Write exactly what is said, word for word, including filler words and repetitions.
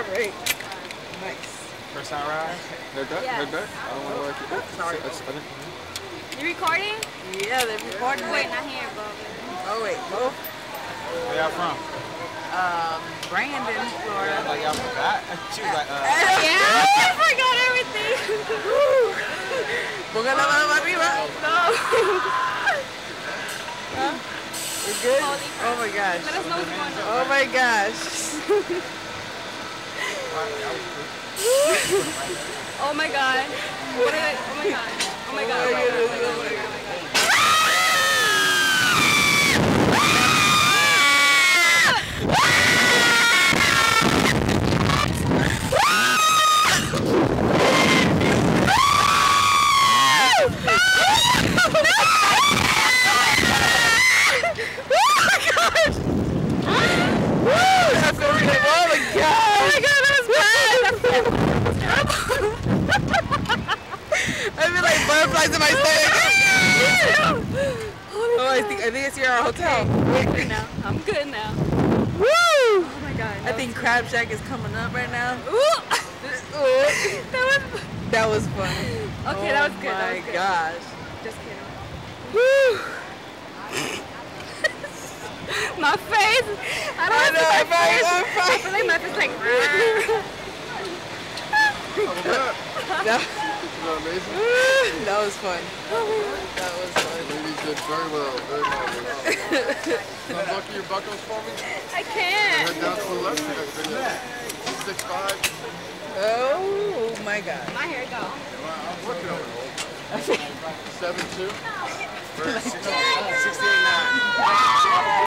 Alright. Nice. First time around? They're good? Yes. They're good? I don't want to work it. Sorry. You recording? Yeah, they're recording. Wait, not here, bro. Oh, wait. Both? Where y'all from? Um, Brandon, Florida. Like y'all forgot? She was like, uh... Yeah, I forgot everything. Ponga la mano arriba. No. Huh? We're good? Holy crap. Oh my gosh. Let us know what's going on. Oh my gosh. Oh my god. What did I, oh my god. Oh my god. Oh my goodness. Oh my god. I feel like butterflies in my stomach. Oh, I think I think it's here at our hotel. I'm good now. I'm good now. Woo! Oh my god. I think Crab Shack is coming up right now. Ooh. That was. That was fun. Okay, oh that was good. My That was good. gosh. Just kidding. Woo! My face. I don't I know. know, My I'm fine, face. I'm fine. I feel like my face is like. that, Isn't that amazing? that was fun. That was fun. Ladies did very well, very well. Unbuckle your buckles for me. I can't. Head down to the left. Six five. Oh my god. My hair go. I'm working on it. Seven two. sixty-eight nine.